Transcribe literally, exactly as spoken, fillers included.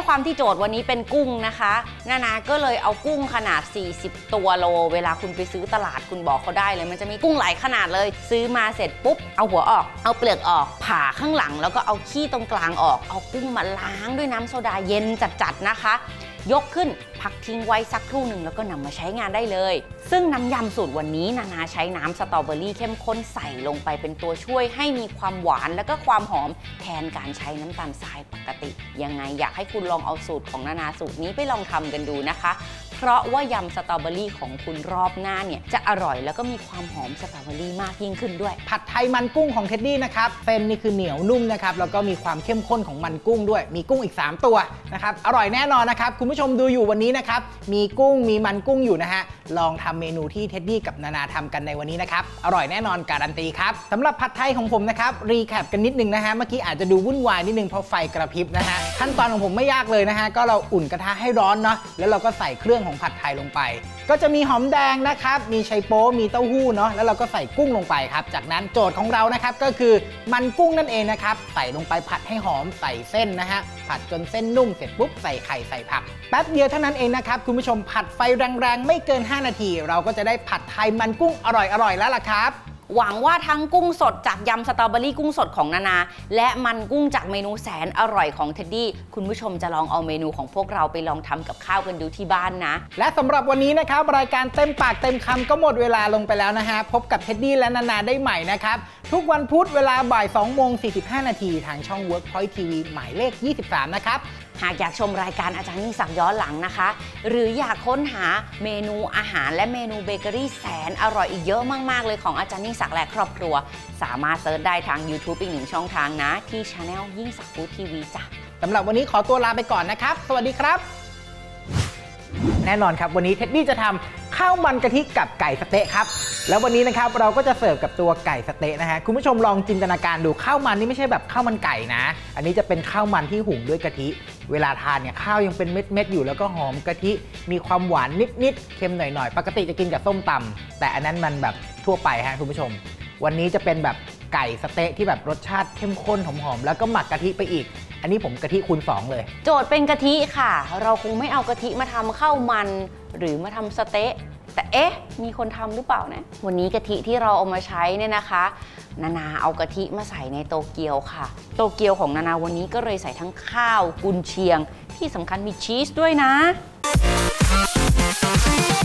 ความที่โจทย์วันนี้เป็นกุ้งนะคะนานาก็เลยเอากุ้งขนาดสี่สิบตัวโลเวลาคุณไปซื้อตลาดคุณบอกเขาได้เลยมันจะมีกุ้งหลายขนาดเลยซื้อมาเสร็จปุ๊บเอาหัวออกเอาเปลือกออกผ่าข้างหลังแล้วก็เอาขี้ตรงกลางออกเอากุ้งมาล้างด้วยน้ำโซดาเย็นจัดๆนะคะยกขึ้นพักทิ้งไว้สักครู่หนึ่งแล้วก็นำมาใช้งานได้เลยซึ่งน้ำยำสูตรวันนี้นานาใช้น้ำสตรอเบอรี่เข้มข้นใส่ลงไปเป็นตัวช่วยให้มีความหวานและก็ความหอมแทนการใช้น้ำตาลทรายปกติยังไงอยากให้คุณลองเอาสูตรของนานาสูตรนี้ไปลองทำกันดูนะคะเพราะว่ายำสตรอเบอรี่ของคุณรอบหน้าเนี่ยจะอร่อยแล้วก็มีความหอมสตรอเบอรี่มากยิ่งขึ้นด้วยผัดไทยมันกุ้งของเท็ดดี้นะครับเส้นนี่คือเหนียวนุ่มนะครับแล้วก็มีความเข้มข้นของมันกุ้งด้วยมีกุ้งอีกสามตัวนะครับอร่อยแน่นอนนะครับคุณผู้ชมดูอยู่วันนี้นะครับมีกุ้งมีมันกุ้งอยู่นะฮะลองทำเมนูที่เท็ดดี้กับนานาทำกันในวันนี้นะครับอร่อยแน่นอนการันตีครับสำหรับผัดไทยของผมนะครับรีแคปกันนิดนึงนะฮะเมื่อกี้อาจจะดูวุ่นวายนิดนึงเพราะไฟกระพริบนะฮะขั้นตอนของผมไม่ยากเลยนะฮะก็เราอุ่นกระทะให้ร้อนเนาะแล้วเราก็ใส่เครื่องของผัดไทยลงไปก็จะมีหอมแดงนะครับมีไชโป๊มีเต้าหู้เนาะแล้วเราก็ใส่กุ้งลงไปครับจากนั้นโจทย์ของเรานะครับก็คือมันกุ้งนั่นเองนะครับใส่ลงไปผัดให้หอมใส่เส้นนะฮะผัดจนเส้นนุ่มเสร็จปุ๊บใส่ไข่ใส่ผักแป๊บเดียวเท่านั้นเองนะครับคุณผู้ชมผัดไฟแรงๆไม่เกินห้านาทีเราก็จะได้ผัดไทยมันกุ้งอร่อยๆแล้วล่ะครับหวังว่าทั้งกุ้งสดจากยำสตรอเบอรี่กุ้งสดของนานาและมันกุ้งจากเมนูแสนอร่อยของเท็ดดี้คุณผู้ชมจะลองเอาเมนูของพวกเราไปลองทำกับข้าวกันดูที่บ้านนะและสำหรับวันนี้นะครับรายการเต็มปากเต็มคำก็หมดเวลาลงไปแล้วนะฮะพบกับเท็ดดี้และนานาได้ใหม่นะครับทุกวันพุธเวลาบ่ายสองโมงสี่สิบห้านาทีทางช่อง Workpoint ที วี หมายเลขยี่สิบสามนะครับหากอยากชมรายการอาจารย์ยิ่งศักดิ์ย้อนหลังนะคะหรืออยากค้นหาเมนูอาหารและเมนูเบเกอรี่แสนอร่อยอีกเยอะมากๆเลยของอาจารย์ยิ่งศักดิ์และครอบครัวสามารถเซิร์ชได้ทาง YouTube อีกหนึ่งช่องทางนะที่ Channel ยิ่งศักดิ์ฟู้ดทีวีจ้ะสำหรับวันนี้ขอตัวลาไปก่อนนะครับสวัสดีครับแน่นอนครับวันนี้เท็ดดี้จะทำข้าวมันกะทิกับไก่สะเต๊ะครับแล้ววันนี้นะครับเราก็จะเสิร์ฟกับตัวไก่สะเต๊ะนะฮะคุณผู้ชมลองจินตนาการดูข้าวมันนี่ไม่ใช่แบบข้าวมันไก่นะอันนี้จะเป็นข้าวมันที่หุงด้วยกะทิเวลาทานเนี่ยข้าวยังเป็นเม็ดๆอยู่แล้วก็หอมกะทิมีความหวานนิดๆเค็มหน่อยๆปกติจะกินกับส้มตำแต่อันนั้นมันแบบทั่วไปฮะคุณผู้ชมวันนี้จะเป็นแบบไก่สะเต๊ะที่แบบรสชาติเข้มข้นหอมๆแล้วก็หมักกะทิไปอีกอันนี้ผมกะทิคูณสองเลยโจทย์เป็นกะทิค่ะเราคงไม่เอากะทิมาทำข้าวมันหรือมาทำสเต๊ะแต่เอ๊ะมีคนทำหรือเปล่านะวันนี้กะทิที่เราเอามาใช้เนี่ยนะคะนานาเอากะทิมาใส่ในโตเกียวค่ะโตเกียวของนานาวันนี้ก็เลยใส่ทั้งข้าวกุนเชียงที่สำคัญมีชีสด้วยนะ